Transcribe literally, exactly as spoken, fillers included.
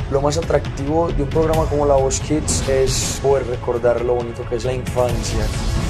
Lo más atractivo de un programa como La Voz Kids es poder recordar lo bonito que es la infancia.